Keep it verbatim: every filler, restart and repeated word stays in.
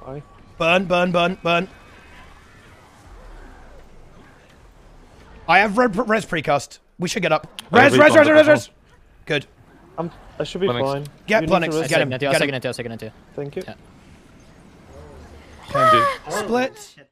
Aye. Burn, burn, burn, burn. I have red res precast. We should get up. Res, res, res, res, res. Good. I'm, I should be Plenix. fine. Get You need Plenix, to res- get him, I'll get him. second it too, I'll second it too. Thank you. Yeah. Can do. Split.